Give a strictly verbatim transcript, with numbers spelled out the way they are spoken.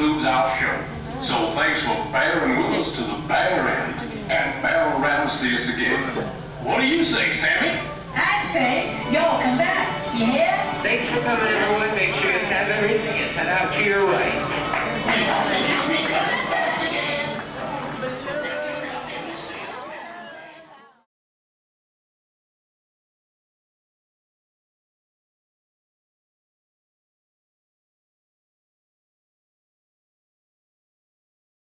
concludes our show. So thanks for bearing with us to the bare end, and bear around to see us again. What do you say, Sammy? I say, y'all come back. You hear? Thanks for coming, everyone. Make sure you have everything and head out to your right.